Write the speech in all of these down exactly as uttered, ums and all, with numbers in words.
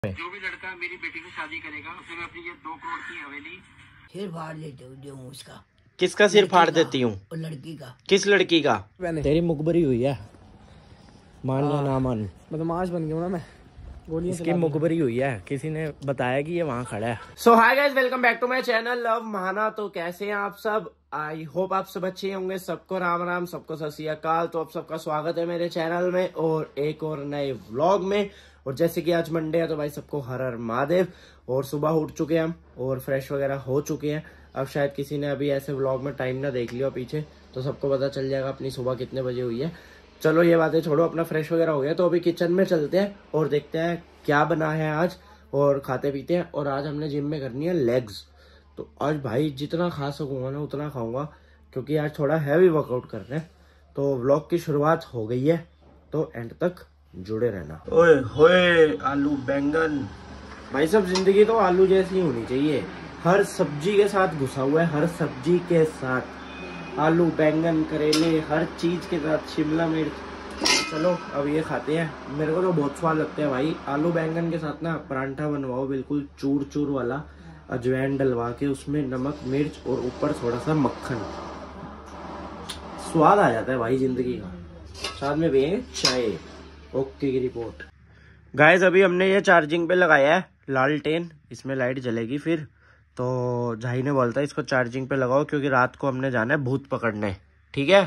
जो भी लड़का मेरी बेटी से शादी करेगा उसे मैं अपनी ये दो करोड़ की हवेली सिर फाड़ देती हूँ। उसका किसका सिर फाड़ देती हूँ? लड़की का। किस लड़की का? तेरी मुखबरी हुई है, मान या ना मान, बदमाश बन गया ना मैं। इसकी मुखबरी हुई है, किसी ने बताया कि ये वहाँ खड़ा है। So hi guys, welcome back to my channel love Mahana. तो कैसे हैं आप सब? आई होप आप सब अच्छे होंगे। सबको राम राम, सबको सत श्री अकाल। तो आप सबका स्वागत है मेरे चैनल में और एक और नए व्लॉग में। और जैसे कि आज मंडे है तो भाई सबको हर हर महादेव। और सुबह उठ चुके हैं हम और फ्रेश वगैरह हो चुके हैं। अब शायद किसी ने अभी ऐसे व्लॉग में टाइम ना देख लिया पीछे, तो सबको पता चल जाएगा अपनी सुबह कितने बजे हुई है। चलो ये बातें छोड़ो, अपना फ्रेश वगैरह हो गया तो अभी किचन में चलते हैं और देखते हैं क्या बना है आज और खाते पीते हैं। और आज हमने जिम में करनी है लेग्स। तो आज भाई जितना खा सकूंगा ना उतना खाऊंगा, क्योंकि आज थोड़ा हैवी वर्कआउट कर रहे हैं। तो व्लॉग की शुरुआत हो गई है, तो एंड तक जुड़े रहना। ओए होए आलू बैंगन, भाई सब जिंदगी तो आलू जैसी होनी चाहिए। हर सब्जी के साथ घुसा हुआ है, हर सब्जी के साथ आलू बैंगन करेले, हर चीज के साथ शिमला मिर्च। चलो अब ये खाते हैं। मेरे को तो बहुत स्वाद लगता है भाई। आलू बैंगन के साथ ना परांठा बनवाओ बिल्कुल चूर चूर वाला, अजवाइन डलवा के, उसमें नमक मिर्च और ऊपर थोड़ा सा मक्खन, स्वाद आ जाता है भाई जिंदगी का। साथ में पिएंगे चाय। ओके की रिपोर्ट। गाइस अभी हमने ये चार्जिंग पे लगाया है लालटेन, इसमें लाइट जलेगी फिर। तो झाई ने बोलता है इसको चार्जिंग पे लगाओ, क्योंकि रात को हमने जाना है भूत पकड़ने। ठीक है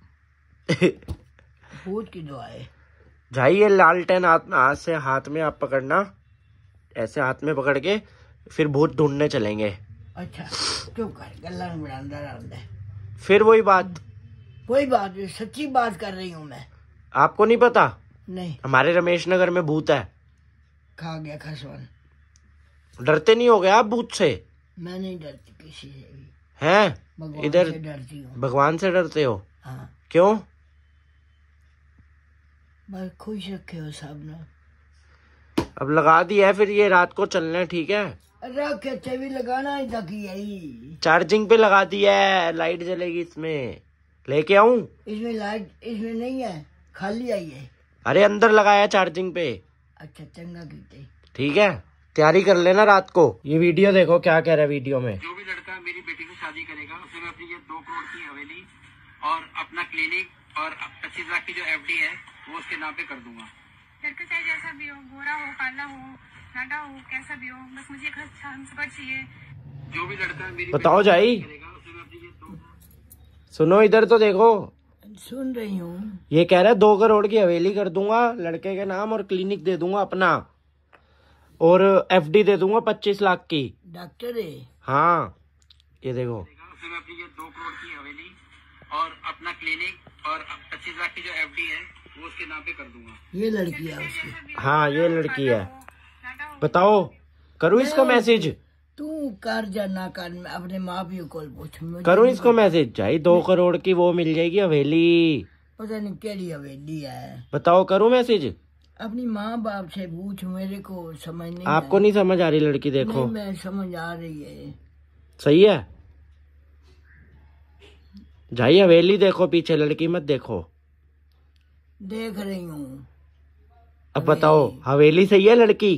भूत की दुआ है झाई। ये लालटेन हाथ हाथ से हाथ में आप पकड़ना, ऐसे हाथ में पकड़ के फिर भूत ढूंढने चलेंगे। अच्छा चुप कर, गल्ला में अंदर अंदर। फिर वही बात, कोई बात नहीं, सच्ची बात कर रही हूँ मैं। आपको नहीं पता? नहीं, हमारे रमेश नगर में भूत है। खा गया खसवन। डरते नहीं हो गए आप भूत से? मैं नहीं डरती किसी से भी। हैं इधर डरती हूँ। भगवान से डरते हो? हाँ। क्यों? बस खुश रखे हो सब ने। अब लगा दी है फिर, ये रात को चलना है। ठीक है, रखे भी लगाना ही था कि यही चार्जिंग पे लगा दी है, लाइट जलेगी इसमें। लेके आऊं? इसमें लाइट इसमें नहीं है, खाली आई है। अरे अंदर लगाया चार्जिंग पे। अच्छा चंगा कीते। ठीक है, तैयारी कर लेना रात को। ये वीडियो देखो क्या कह रहा है वीडियो में। जो भी लड़का मेरी बेटी से शादी करेगा उसे मैं अपनी ये दो करोड़ की हवेली और अपना क्लिनिक और पच्चीस लाख की जो एफडी है वो उसके नाम पे कर दूंगा। लड़का चाहे जैसा भी हो, गोरा हो, काला हो, नाटा हो, कैसा भी हो, बस मुझे एक संस्कार चाहिए। जो भी लड़का मेरी बताओ जाई, उसे मैं अपनी ये दो। सुनो इधर तो देखो। सुन रही हूँ। ये कह रहा है दो करोड़ की हवेली कर दूंगा लड़के के नाम और क्लिनिक दे दूंगा अपना, और एफडी दे दूंगा पच्चीस लाख की। डॉक्टर है? हाँ ये देखो। उसे मैं अपनी ये दो करोड़ की हवेली और अपना क्लिनिक और पच्चीस लाख की जो एफडी है वो उसके नाम पे कर दूंगा। ये लड़की है उसकी? हाँ ये लड़की है। बताओ करूँ इसको मैसेज? तू कर जा ना कर, मैं अपने माँ पियो को पूछ। करूँ इसको मैसेज? भाई दो करोड़ की वो मिल जाएगी हवेली। पता नहीं केड़ी हवेली है। बताओ करूँ मैसेज? अपनी माँ बाप से पूछ, मेरे को समझ नहीं। आपको नहीं समझ आ रही लड़की? देखो नहीं, मैं समझ आ रही है। सही है जाई, हवेली देखो पीछे, लड़की मत देखो। देख रही हूँ। अब बताओ हवेली सही है लड़की?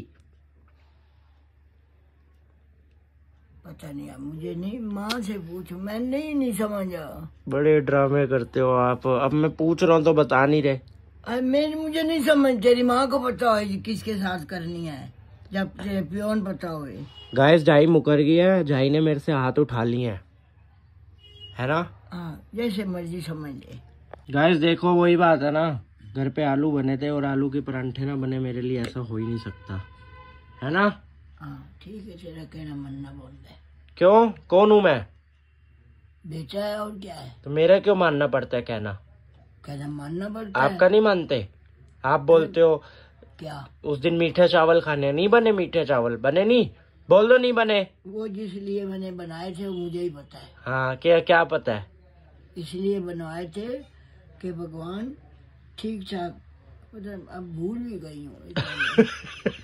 पता नहीं, मुझे नहीं, माँ से पूछो, मैं नहीं नहीं समझा। बड़े ड्रामे करते हो आप। अब मैं पूछ रहा हूँ तो बता नहीं रहे। अरे मैं मुझे नहीं समझ, तेरी माँ को पता हो किसके साथ करनी है, जब प्योन पता हो। गाइस जाई मुकर गई है, जाई ने मेरे से हाथ उठा लिए हैं, है ना? हाँ जैसे मर्जी समझ ले। गाइस देखो वही बात है ना, घर पे आलू बने थे और आलू के परांठे ना बने, मेरे लिए ऐसा हो ही नहीं सकता, है ना? हाँ ठीक है, तेरा कहना मनना बोल दे। क्यों, कौन हूँ मैं? बेचा है और क्या है? तो मेरा क्यों मानना पड़ता है कहना? कहना मानना पड़ता है। आपका नहीं मानते? आप बोलते हो क्या उस दिन मीठे चावल खाने, नहीं बने मीठे चावल? बने नहीं? बोल दो नहीं बने। वो जिसलिए मैंने बनाए थे वो मुझे ही पता है। हाँ क्या क्या पता है? इसलिए बनवाए थे कि भगवान ठीक ठाक, अब भूल भी गई हूँ।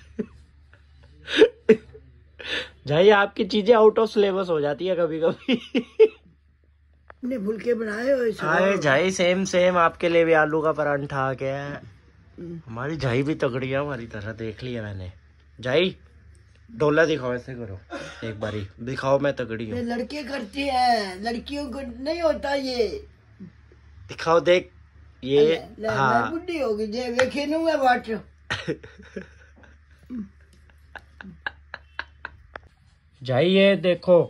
भाई आपकी चीजें आउट ऑफ सिलेबस हो जाती है कभी कभी। ने फुलके बनाए हुए। अरे झाई सेम सेम आपके लिए भी आलू का परांठा आ गया है। हमारी झाई भी तगड़ी है हमारी तरह, देख लिया मैंने। जाई डोला दिखाओ, ऐसे करो एक बारी दिखाओ, मैं तगड़ी हूँ। लड़के करते हैं, लड़कियों को नहीं होता ये। दिखाओ देख ये। ले, हाँ मैं बुढ़ी होगी जे वेखे नू मैं बाट। जाइए देखो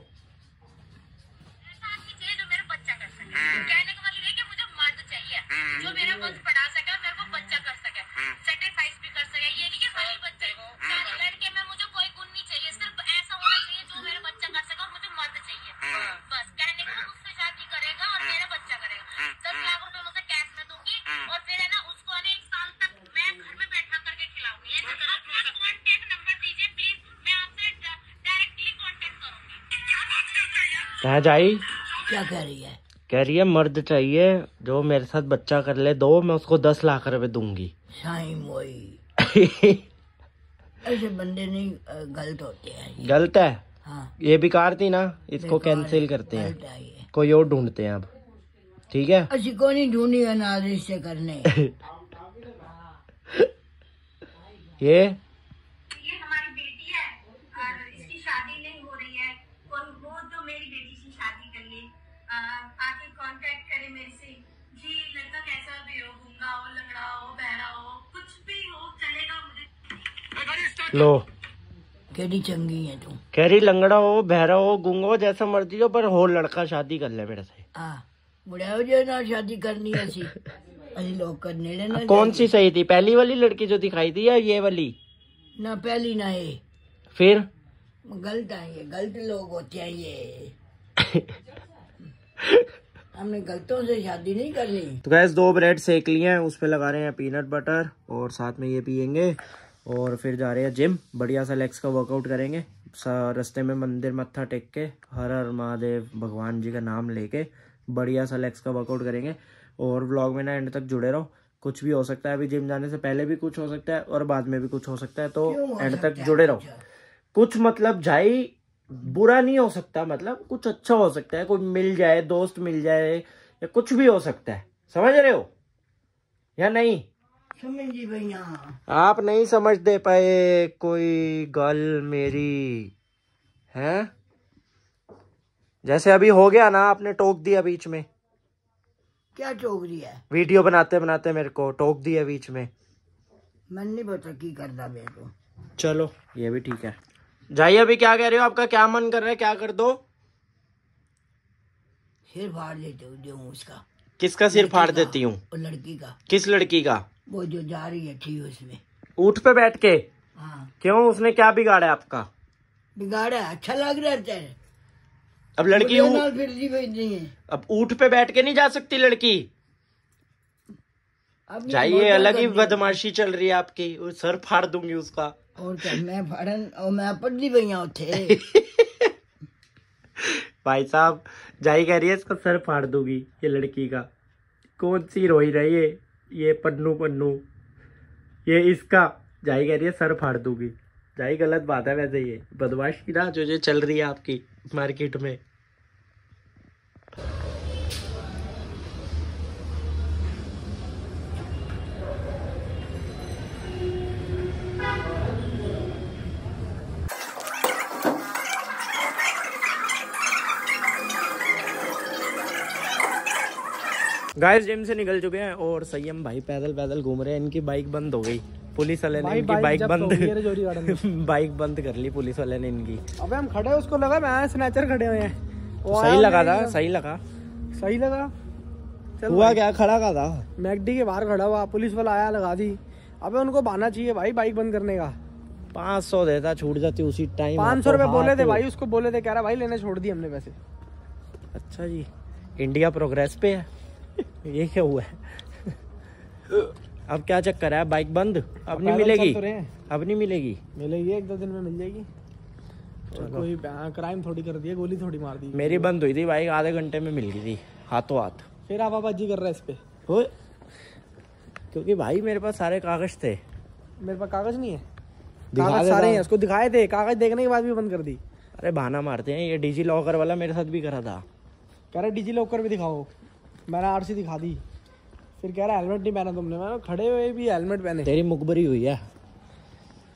कहा जाई क्या कह रही है? कह रही है मर्द चाहिए जो मेरे साथ बच्चा कर ले, दो मैं उसको दस लाख रुपए दूंगी। साईं मोई ऐसे बंदे नहीं गलत होते हैं। गलत है हाँ। ये बेकार थी ना, इसको कैंसिल करते हैं, कोई और ढूंढते हैं अब। ठीक है अच्छी को नहीं ढूंढी है ना रिश्ते करने। ये ये हमारी बेटी है और इसकी शादी नहीं हो रही है, और वो तो मेरी बेटी से शादी कर ले, आके कांटेक्ट करे मेरे से। जी लड़का कैसा भी हो, गूंगा हो, लंगड़ा हो, बहरा हो, कुछ भी हो चलेगा मुझे। लो केडी चंगी है तू। कह रही लंगड़ा हो, बहरा हो, गूंगा हो, जैसा मर्जी हो, पर हो लड़का शादी कर ले मेरे से। हाँ बुढ़ा हो जो ना शादी करनी है ऐसी अभी लोग करने लेना। कौन सी सही थी, पहली वाली लड़की जो दिखाई थी या ये वाली? ना पहली ना ये, फिर गलत है ये, गलत लोग होते हैं ये। हमने गलतों से शादी नहीं करनी। तो गैस दो ब्रेड सेक लिए हैं, उस पे लगा रहे हैं पीनट बटर और साथ में ये पियेंगे और फिर जा रहे हैं जिम। बढ़िया सा लेग्स का वर्कआउट करेंगे, रास्ते में मंदिर मत्था टेक के हर हर महादेव भगवान जी का नाम लेके बढ़िया सा लेग्स का वर्कआउट करेंगे। और व्लॉग में ना एंड तक जुड़े रहो, कुछ भी हो सकता है, अभी जिम जाने से पहले भी कुछ हो सकता है और बाद में भी कुछ हो सकता है, तो एंड तक जुड़े रहो। कुछ मतलब जाई बुरा नहीं हो सकता, मतलब कुछ अच्छा हो सकता है, कोई मिल जाए, दोस्त मिल जाए, या कुछ भी हो सकता है, समझ रहे हो या नहीं? समझी भैया आप नहीं समझ दे पाए कोई गल मेरी है। जैसे अभी हो गया ना, आपने टोक दिया बीच में। क्या टोक दिया? वीडियो बनाते बनाते मेरे को टोक दिया बीच में। मन नहीं पता की करता मेरे को। चलो ये भी ठीक है। जाइए अभी क्या कह रहे हो, आपका क्या मन कर रहा है, क्या कर दो? सिर फाड़ देते हूँ उसका। किसका सिर फाड़ देती हूँ? लड़की का। किस लड़की का? वो जो जा रही है ठीक उसमें ऊँट पे बैठ के। हाँ। क्यों, उसने क्या बिगाड़ा है आपका? बिगाड़ा अच्छा लग रहा है। अब लड़की नाल फिर जी भेजनी है। अब ऊँट पे बैठ के नहीं जा सकती लड़की। जाइए, अलग ही बदमाशी चल रही है आपकी, सर फाड़ दूंगी उसका। और क्या मैं फाड़न और मैं पढ़ दी भैया उठे। भाई साहब जाई कह रही है इसका सर फाड़ दूंगी, ये लड़की का। कौन सी रोई रही है ये पन्नू पन्नू, ये इसका। जाई कह रही है सर फाड़ दूंगी। जाई गलत बात है वैसे, ये बदमाशी ना जो जो चल रही है आपकी मार्केट में। गाइस जिम से निकल चुके हैं और संयम भाई पैदल पैदल घूम रहे हैं। इनकी बाइक बंद हो गई, पुलिस वाले ने इनकी बाइक बंद बाइक बंद कर ली पुलिस वाले ने इनकी। अबे हम खड़े, उसको लगा मैं स्नैचर खड़े हुए हैं। सही लगा था, सही लगा सही लगा। हुआ क्या, खड़ा का था मैकडी के बाहर खड़ा हुआ, पुलिस वाला आया लगा दी। अबे उनको बहाना चाहिए भाई बाइक बंद करने का। पाँच सौ देता छूट जाती उसी टाइम। पाँच सौ रुपए बोले थे भाई, उसको बोले थे, कह रहा भाई लेने छोड़ दिए हमने पैसे। अच्छा जी, इंडिया प्रोग्रेस पे है। ये क्या हुआ है? अब क्या चक्कर है, बाइक बंद अब नहीं मिलेगी? अब नहीं मिलेगी, मिलेगी एक दो दिन में मिल जाएगी। कोई क्राइम थोड़ी कर दिया, गोली थोड़ी मार दी। मेरी बंद हुई थी बाइक, आधे घंटे में मिल गई थी हाथों हाथ। फिर आवाबाजी कर रहा है इस पे? क्योंकि भाई मेरे पास सारे कागज थे। मेरे पास कागज नहीं है। कागज सारे हैं, उसको दिखाए थे, कागज देखने के बाद भी बंद कर दी। अरे बहाना मारते हैं, ये डिजी लॉकर वाला मेरे साथ भी करा था। कह रहा डिजी लॉकर भी दिखाओ, मैंने आरसी दिखा दी। फिर कह रहा हेलमेट नहीं पहना तुमने। मैंने खड़े हुए भी हेलमेट पहने। तेरी मुखबरी हुई है।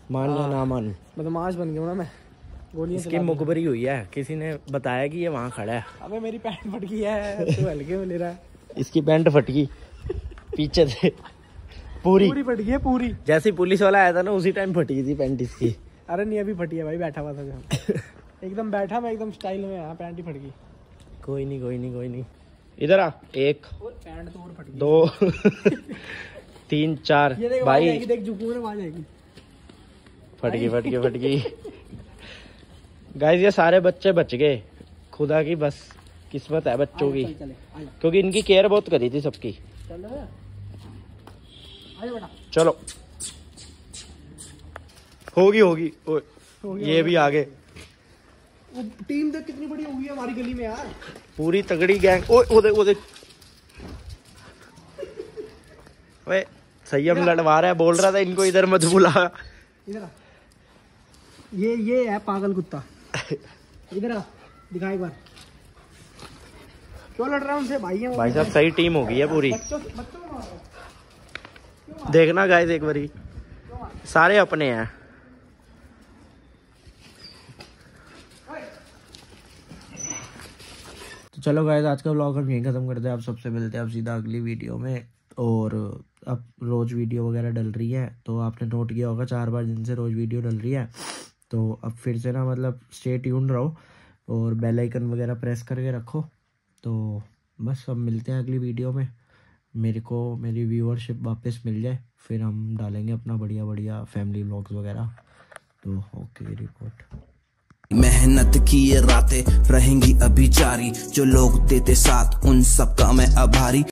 मान या ना मान, बदमाश बन गया ना मैं। गोलियां इसकी मुखबरी हुई है, किसी ने बताया कि ये वहाँ खड़ा है। अबे मेरी पैंट फट गई है, तू हल्के में ले रहा है। इसकी पैंट फट गई पीछे से पूरी पूरी फट गई है पूरी। जैसे पुलिस वाला आया था ना उसी टाइम फटी थी पैंट इसकी। अरे नहीं अभी फटी है भाई, बैठा हुआ था जब एकदम बैठा मैं एकदम स्टाइल में, यहाँ पैंट ही फट गई। कोई नहीं कोई नहीं कोई नहीं, इधर आ। एक पैंट तो और फट गई। दो तीन चार भाई, देख झुकू में आ जाएगी। फट गई फट गई फट गई। गाइस ये सारे बच्चे बच गए, खुदा की बस किस्मत है बच्चों की, क्योंकि इनकी केयर बहुत करी थी सबकी। चलो होगी होगी, ओ, ये भी आगे। टीम देख कितनी बड़ी होगी हमारी गली में यार, पूरी तगड़ी गैंग। ओ ओ देख ओ देख, वे संयम लड़वा रहा है, बोल रहा था इनको इधर मत बुला। इधर ये ये है पागल कुत्ता। इधर आ, दिखा एक बार क्यों लड़ रहा है उनसे भाई। भाई साहब सही टीम हो गई है पूरी। बच्चों बच्चों को मार रहा है। देखना गाइस एक बारी, सारे अपने हैं। तो चलो गाइस आज का व्लॉग हम यहीं खत्म करते हैं। आप सबसे मिलते हैं अब सीधा अगली वीडियो में। और अब रोज वीडियो वगैरह डल रही है, तो आपने नोट किया होगा चार बार दिन से रोज वीडियो डल रही है। तो अब फिर से ना मतलब स्टे ट्यून रहो और बेल आइकन वगैरह प्रेस करके रखो। तो बस अब मिलते हैं अगली वीडियो में। मेरे को मेरी व्यूअरशिप वापस मिल जाए, फिर हम डालेंगे अपना बढ़िया बढ़िया फैमिली व्लॉग्स वगैरह। तो ओके रिपोर्ट। मेहनत की ये रातें रहेंगी अभी जारी, जो लोग देते साथ उन सब का मैं आभारी।